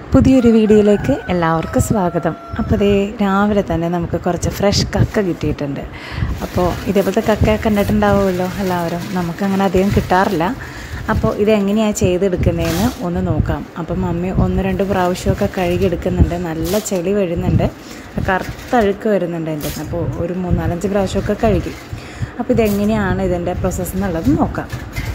പുതിയൊരു വീഡിയോയിലേക്ക് എല്ലാവർക്കും സ്വാഗതം. അപ്പോൾ ദേ രാവിലെ തന്നെ നമുക്ക് കുറച്ച് ഫ്രഷ് കക്ക കിട്ടിയിട്ടുണ്ട്. അപ്പോൾ ഇതേപോലത്തെ കക്ക കണ്ടിട്ടുണ്ടാവുമല്ലോ എല്ലാവരും. നമുക്കങ്ങനെ അധികം കിട്ടാറില്ല. അപ്പോൾ ഇതെങ്ങനെയാണ് ചെയ്തെടുക്കുന്നതെന്ന് ഒന്ന് നോക്കാം. അപ്പം മമ്മി 1-2 പ്രാവശ്യമൊക്കെ കഴുകിയെടുക്കുന്നുണ്ട്. നല്ല ചെളി വരുന്നുണ്ട്, കറുത്ത അഴുക്ക് വരുന്നുണ്ട് അതിൻ്റെ. അപ്പോൾ ഒരു 3-4-5 പ്രാവശ്യമൊക്കെ കഴുകി. അപ്പോൾ ഇതെങ്ങനെയാണ് ഇതിൻ്റെ പ്രോസസ്സ് എന്നുള്ളത് നോക്കാം.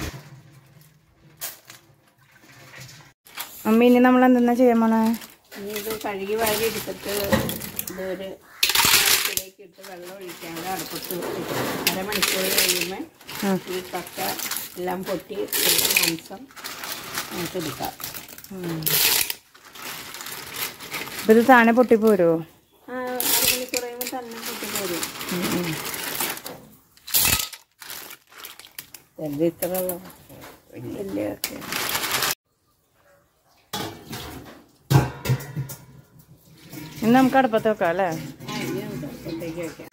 മമ്മി ഇനി നമ്മൾ എന്തെന്നാ ചെയ്യാൻ പോണേ? ഇനി ഇത് കഴുകി വാരി എടുത്തിട്ട് ഇതൊരു അടുപ്പിലേക്ക് ഇട്ട് വെള്ളം ഒഴിക്കാതെ അടുപ്പത്ത് അരമണിക്കൂർ കഴിയുമ്പോൾ ഈ കക്ക എല്ലാം പൊട്ടി മാംസം നമുക്ക് എടുക്കാം. അപ്പോൾ ഇത് താനെ പൊട്ടിപ്പോരുമോ? അരമണിക്കൂർ കഴിയുമ്പോൾ തന്നെ പൊട്ടിപ്പോരും. ഇത്ര വലിയ കക്ക ഇന്ന് നമുക്ക് അടുപ്പത്ത് വെക്കാം അല്ലേ? ഇനി നമുക്ക് അടുപ്പത്തേക്ക് വയ്ക്കാം.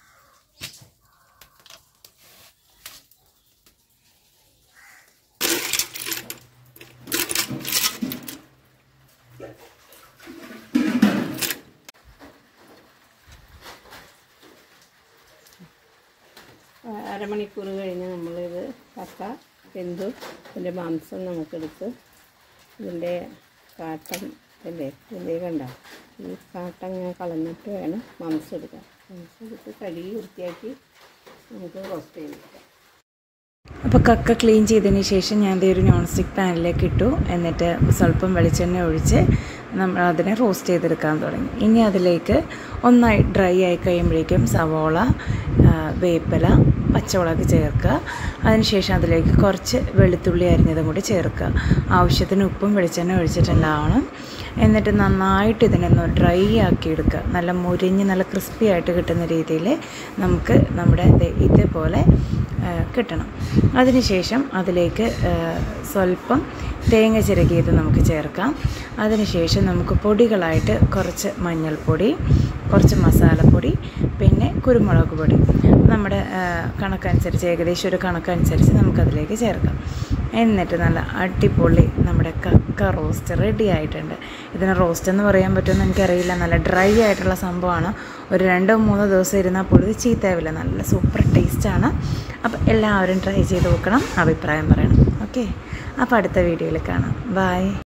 അരമണിക്കൂർ കഴിഞ്ഞ് നമ്മളിത് കക്ക വെന്തു ഇതിൻ്റെ മാംസം നമുക്കെടുത്ത് ഇതിൻ്റെ കാട്ടം അല്ലേ ഇതിൻ്റെ കണ്ട ഈ കാട്ടം ഇങ്ങനെ കളഞ്ഞിട്ട് വേണം മാംസം എടുക്കാൻ. മാംസം എടുത്ത് കഴുകി വൃത്തിയാക്കി നമുക്ക് റോസ്റ്റ് ചെയ്തെടുക്കാം. അപ്പോൾ കക്ക ക്ലീൻ ചെയ്തതിന് ശേഷം ഞാൻ ഒരു നോൺ സ്റ്റിക്ക് പാനിലേക്ക് ഇട്ടു. എന്നിട്ട് സ്വല്പം വെളിച്ചെണ്ണ ഒഴിച്ച് നമ്മൾ അതിനെ റോസ്റ്റ് ചെയ്തെടുക്കാൻ തുടങ്ങി. ഇനി അതിലേക്ക് ഒന്നായി ഡ്രൈ ആയി കഴിയുമ്പോഴേക്കും സവോള, വേപ്പില, പച്ചമുളക് ചേർക്കുക. അതിനുശേഷം അതിലേക്ക് കുറച്ച് വെളുത്തുള്ളി അരിഞ്ഞതും കൂടി ചേർക്കുക. ആവശ്യത്തിന് ഉപ്പും വെളിച്ചെണ്ണ ഒഴിച്ചിട്ടുണ്ടാവണം. എന്നിട്ട് നന്നായിട്ട് ഇതിനൊന്ന് ഡ്രൈ ആക്കി എടുക്കുക. നല്ല മുരിഞ്ഞ് നല്ല ക്രിസ്പി ആയിട്ട് കിട്ടുന്ന രീതിയിൽ നമുക്ക് നമ്മുടെ ഇതേപോലെ കിട്ടണം. അതിനുശേഷം അതിലേക്ക് സ്വല്പം തേങ്ങ ചിരകിയത് നമുക്ക് ചേർക്കാം. അതിനുശേഷം നമുക്ക് പൊടികളായിട്ട് കുറച്ച് മഞ്ഞൾപ്പൊടി, കുറച്ച് മസാലപ്പൊടി, പിന്നെ കുരുമുളക് പൊടി നമ്മുടെ കണക്കനുസരിച്ച്, ഏകദേശം ഒരു കണക്കനുസരിച്ച് നമുക്കതിലേക്ക് ചേർക്കാം. എന്നിട്ട് നല്ല അടിപൊളി നമ്മുടെ കക്ക റോസ്റ്റ് റെഡി ആയിട്ടുണ്ട്. ഇതിന് റോസ്റ്റ് എന്ന് പറയാൻ പറ്റുമെന്ന് എനിക്കറിയില്ല. നല്ല ഡ്രൈ ആയിട്ടുള്ള സംഭവമാണ്. ഒരു 2-3 ദിവസം ഇരുന്നാൽ പൊടി ചീത്തയാവില്ല. നല്ല സൂപ്പർ ടേസ്റ്റാണ്. അപ്പോൾ എല്ലാവരും ട്രൈ ചെയ്ത് നോക്കണം, അഭിപ്രായം പറയണം. ഓക്കെ, അപ്പോൾ അടുത്ത വീഡിയോയിൽ കാണാം. ബൈ.